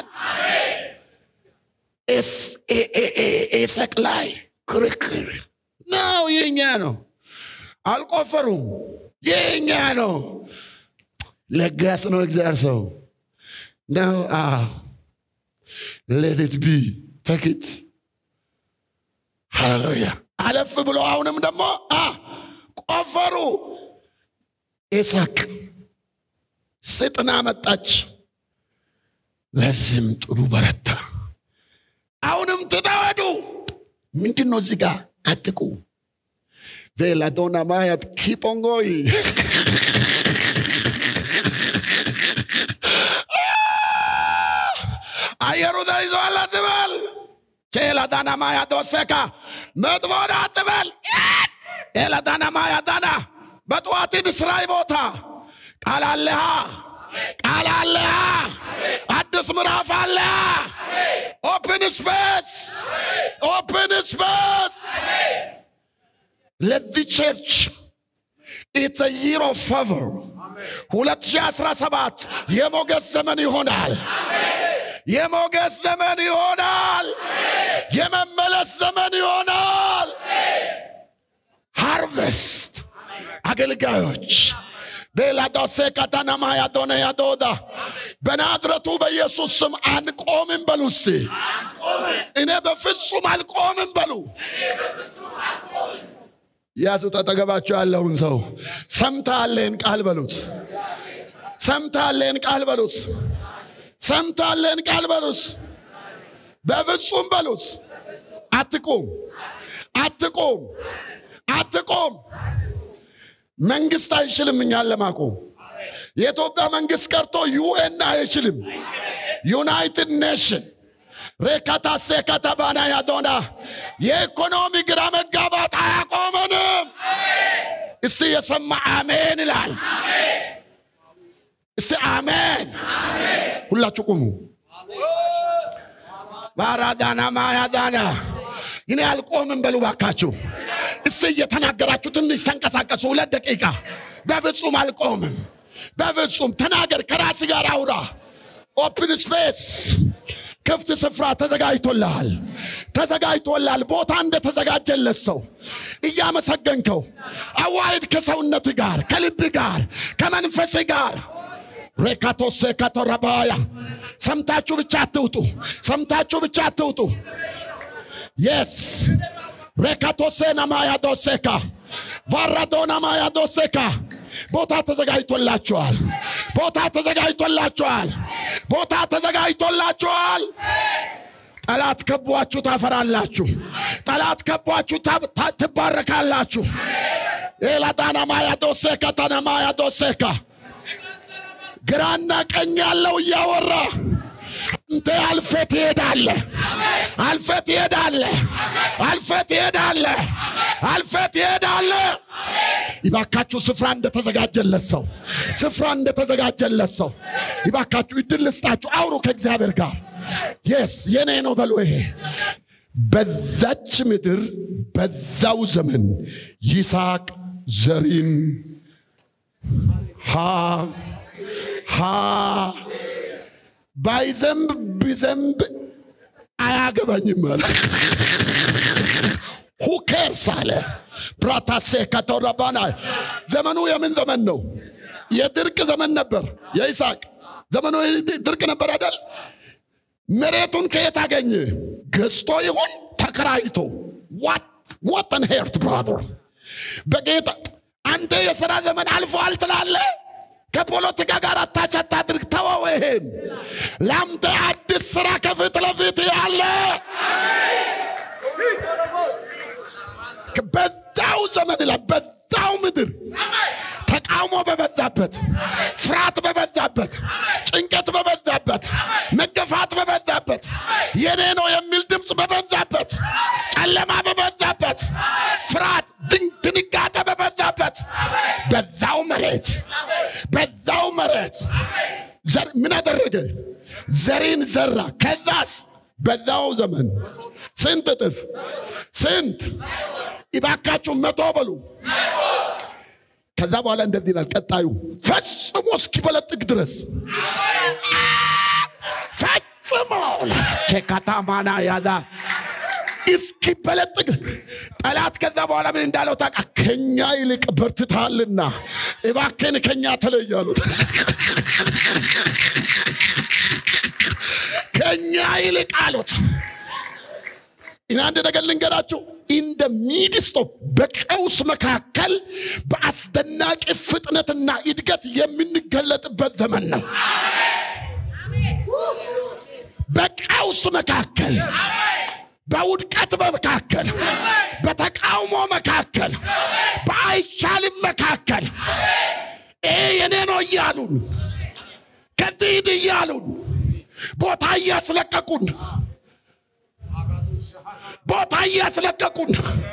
A: es e e ኢሳቅ ላይ ክርክር ነው የኛ ነው አልቆፈሩም የኛ ነው ለጋስ ነው እግዚአብሔር ሰው ነው አ let it be take it hallelujah አለፍ ብሎ አሁንም ደግሞ አ ቆፈሩ ኢሳቅ ሰይጣን መጣች ለዝም ጥሩ በረታ አሁንም ተዳወዱ ምንድነው እዚህ ጋር አጥቁ ቬላዶና ማያት keep on going አየሩ ዳይዟል አትበል ኬላዳና ማያት ወሰካ መጥቦና አትበል ኤላዳና ማያዳና በጧት ስራይ ቦታ ቃል አለህ ቃል አለህ አዲስ ምዕራፍ አለ open space open space let the church it's a year of favor ሁለት ሺህ አስራ ሰባት የሞገስ ዘመን ይሆናል የሞገስ ዘመን ይሆናል የመመለስ ዘመን ይሆናል harvest አገልጋዮች በላዶሰ ካታናማ ያዶነ ያዶዳ በናዝረቱ በኢየሱስ ስም አንቆምም በሉስቲ እኔ በፍጹም አልቆምም በሉ ያዙ ተጠገባችሁ ያለውን ሰው ሰምታለን ቃል በሉት ሰምታለን ቃል በሉት ሰምታለን ቃል በሉት በፍጹም በሉት አትቆም አትቆም አትቆም መንግስት አይችልም እኛን ለማቆም የኢትዮጵያ መንግስት ቀርቶ ዩኤን አይችልም ዩናይትድ ኔሽን ረካታሴ ካታባና ያዶና የኢኮኖሚ ግራ መጋባት አያቆመንም እስቲ የሰማ አሜን ይላል እስቲ አሜን ሁላችሁ ቁሙ ባራዳና ማያዳና እኔ አልቆምም በሉ ባካችሁ እስቲ የተናገራችሁ ትንሽ ተንቀሳቀሱ ሁለት ደቂቃ በፍጹም አልቆምም በፍጹም ተናገር ከራስ ጋር አውራ open space ክፍት ስፍራ ተዘጋጅቶልሃል ተዘጋጅቶልሃል ቦታ እንደ ተዘጋጀለት ሰው እያመሰገንከው አዋይድ ከሰውነት ጋር ከልብ ጋር ከመንፈስ ጋር ረካቶሴ ካቶራባያ ሰምታችሁ ብቻ አትውጡ ሰምታችሁ ብቻ አትውጡ yes rekatose na maya doseka varadona maya doseka ቦታ ተዘጋጅቶላችኋል ቦታ ተዘጋጅቶላችኋል ቦታ ተዘጋጅቶላችኋል ጠላት ከቧችሁ ታፈራላችሁ ጠላት ከቧችሁ ትባረካላችሁ ኤላዳና ማያዶሴካ ታናማ ያዶሴካ ግራና ቀኝ ያለው ያወራ አንተ አልፈት ይሄዳለ አልፈት ይሄዳለ አልፈት ይሄዳለ አልፈት ይሄዳለ ይባካችሁ ስፍራ እንደተዘጋጀለት ሰው ስፍራ እንደተዘጋጀለት ሰው ይባካችሁ እድልስታችሁ አውሩ ከእግዚአብሔር ጋር yes የኔ ነው በሉ ይሄ በዛች ምድር በዛው ዘመን ይስሐቅ ዘሪን ሃ ሃ ባይዘንብ ቢዘንብ አያገባኝም ማለት who cares አለ ብራታሴ ከተራባና ዘመኑ የምን ዘመን ነው የድርቅ ዘመን ነበር የይስሐቅ ዘመኑ ድርቅ ነበር አይደል መሬቱን ከየት አገኘ ገዝቶ ይሁን ተከራይቶ what what on earth brother በጌታ አንተ የሥራ ዘመን አልፏል ትላለህ ከፖለቲካ ጋር አታቻታ አድርግ ተወው ይሄን ላምተ አዲስ ሥራ ከፊት ለፊት ያለ በዛው ዘመን ለበዛው ምድር ተቃውሞ በበዛበት ፍርሃት በበዛበት ጭንቀት በበዛበት መገፋት በበዛበት የኔ ነው የሚል ድምጽ በበዛበት ጨለማ በበዛበት ፍርሃት ድንጋጤ በበዛበት በዛው መሬት በዛው መሬት ዘር ምን አደረገ ዘሪን ዘራ ከዛስ በዛው ዘመን ስንት ጥፍ ስንት ይባካችሁ መቶ በሉ ከዛ በኋላ እንደዚህ ይላል ቀጣዩ ፈጽሞ እስኪበለጥግ ድረስ ፈጽሞ ከከተማና ያዛ እስኪበለጥግ ጠላት ከዛ በኋላ ምን እንዳለው ታቃ ከኛ ይልቅ በርትታልና እባክህን ከኛ ተለያሉት ከኛ ይልቅ አሉት እናንተ ነገር ልንገራችሁ in the midst of በቀውስ መካከል በአስደናቂ ፍጥነትና እድገት የምንገለጥበት ዘመን ነው በቀውስ መካከል በውድቀት መካከል በተቃውሞ መካከል በአይቻልም መካከል ኤ የኔ ነው ይያሉን ከዚህ ይያሉን ቦታ ያስለቀቁን ቦታ ያስለቀቁን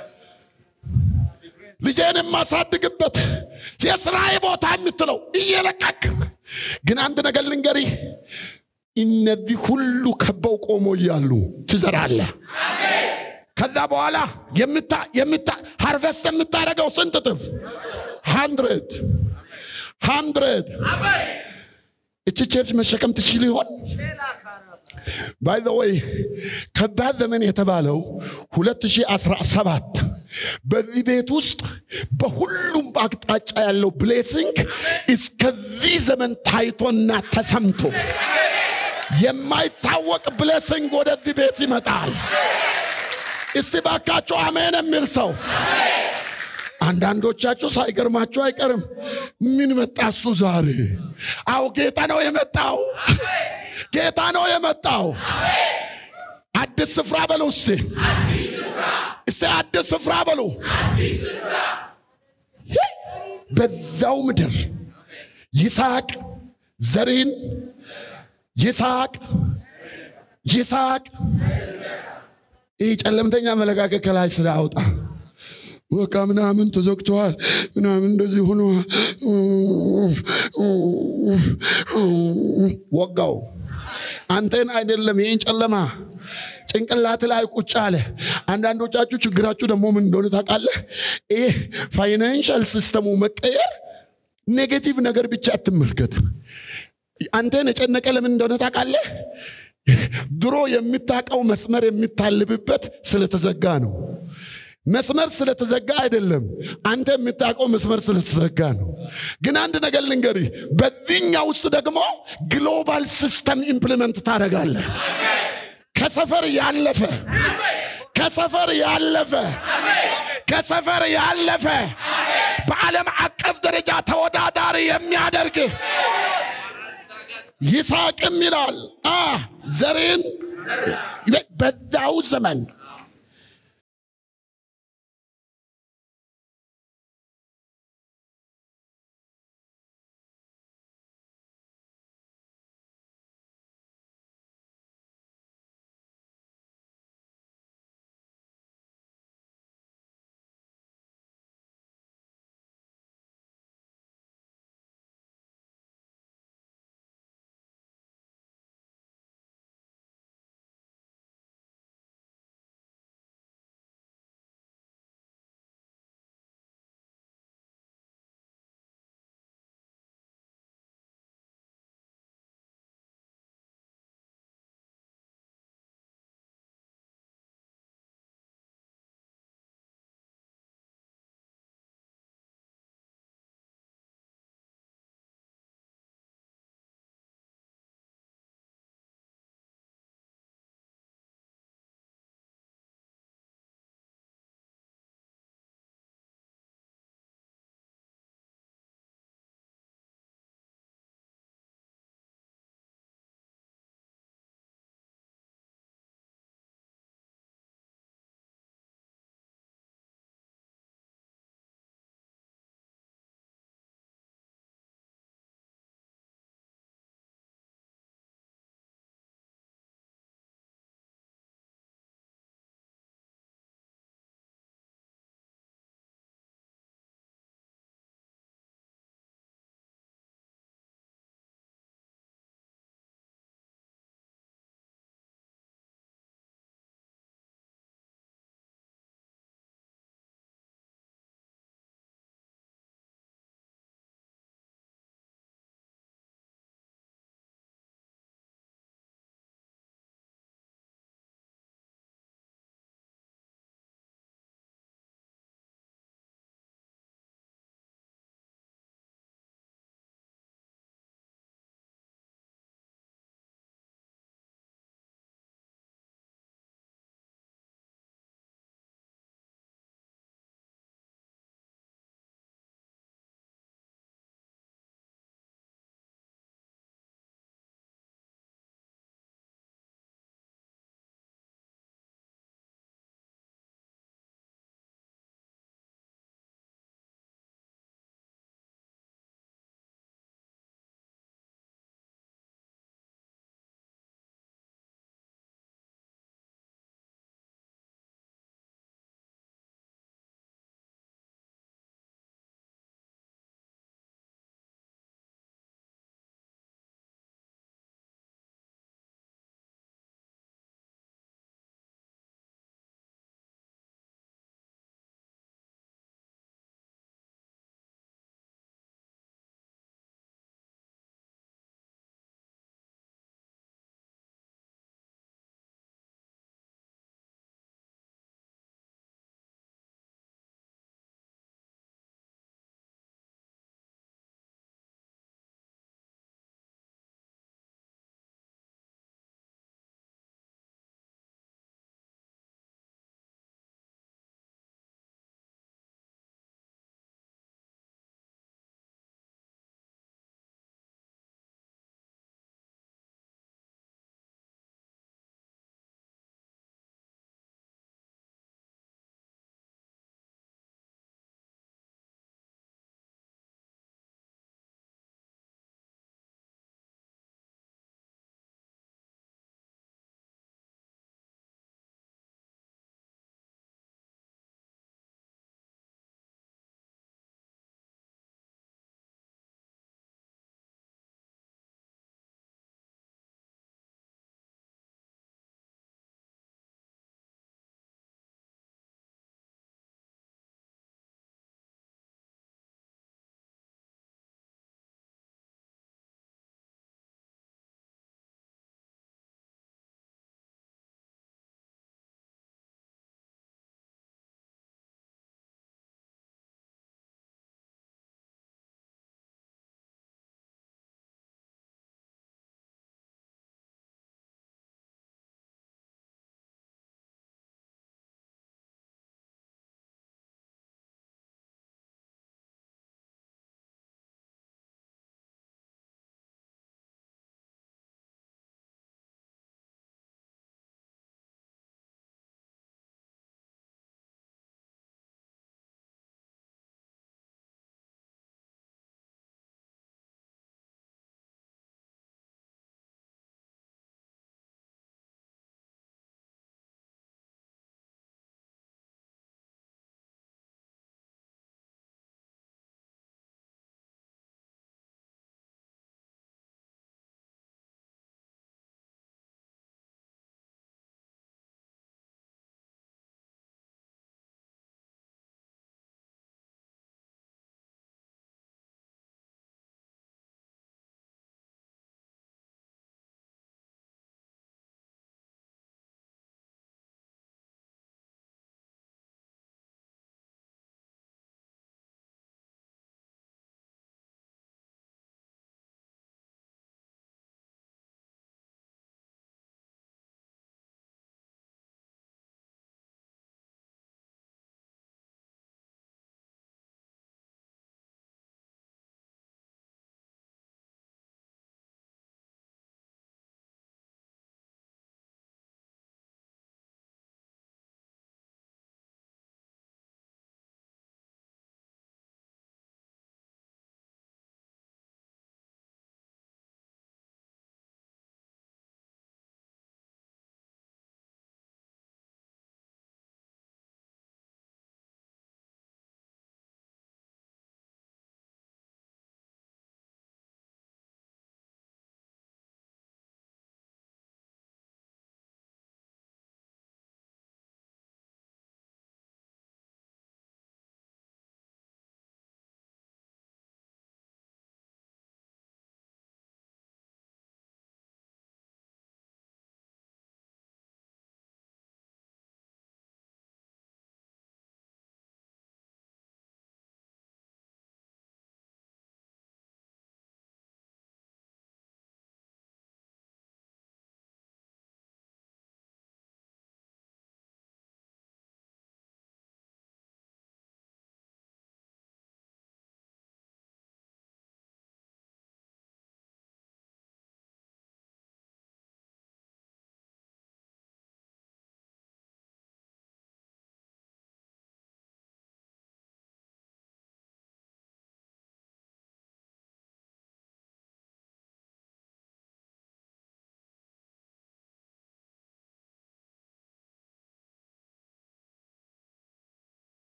A: ልጄን ማሳድግበት የሥራዬ ቦታ የምትለው እየለቀቅ ግን አንድ ነገር ልንገሪ እነዚህ ሁሉ ከበው ቆሞ ያሉ ትዘራለ አሜን ከዛ በኋላ የምታ የምታ ሃርቨስት የምታረገው ስንት ጥፍ hundred hundred አሜን እቺ ቸርች መሸከም ትችል ይሆን by the way ከባድ ዘመን የተባለው ሁለት ሺህ አስራ ሰባት በዚህ ቤት ውስጥ በሁሉም አቅጣጫ ያለው ብሌሲንግ እስከዚህ ዘመን ታይቶና ተሰምቶ የማይታወቅ ብሌሲንግ ወደዚህ ቤት ይመጣል እስቲ ባካችሁ አሜን የሚል ሰው አንዳንዶቻችሁ ሳይገርማችሁ አይቀርም ምን መጣሱ ዛሬ አው ጌታ ነው የመጣው ጌታ ነው የመጣው አዲስ ስፍራ በሉ እስቲ አዲስ ስፍራ እስቲ አዲስ ስፍራ በሉ አዲስ ስፍራ በዛው ምድር ይስሐቅ ዘሪን ይስሐቅ ይስሐቅ ይጨለምተኛ መለጋገ ከላይ ስለአውጣ ወቃ ምናምን ተዘግቷል ምናምን እንደዚህ ሆኖ ወጋው አንተን አይደለም ይሄን ጨለማ ጭንቅላት ላይ ቁጭ አለ አንዳንዶቻችሁ ችግራችሁ ደግሞ ምን እንደሆነ ታውቃለህ ይሄ ፋይናንሻል ሲስተሙ መቀየር ኔጌቲቭ ነገር ብቻ አትመልከት አንተን የጨነቀ ለምን እንደሆነ ታውቃለህ ድሮ የሚታቀው መስመር የሚታልብበት ስለተዘጋ ነው መስመር ስለተዘጋ አይደለም አንተ የምታቀው መስመር ስለተዘጋ ነው ግን አንድ ነገር ልንገሪ በዚህኛው ውስጥ ደግሞ ግሎባል ሲስተም ኢምፕሊመንት ታደርጋለህ ከሰፈር ያለፈ ከሰፈር ያለፈ ከሰፈር ያለፈ በዓለም አቀፍ ደረጃ ተወዳዳሪ የሚያደርግ ይስሐቅም ይላል አ ዘሬን በዛው ዘመን